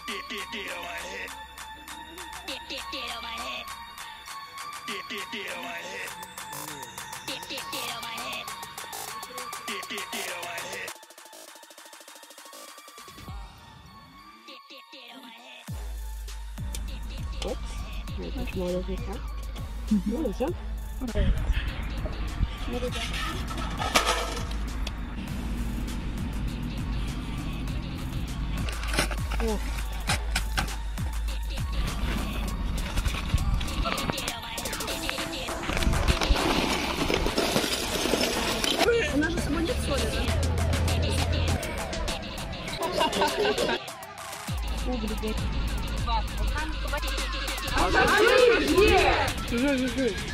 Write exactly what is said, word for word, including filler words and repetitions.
Оп, это молодец, а? Ну, все. О. Она же самолет соли, да? Чужой, чужой.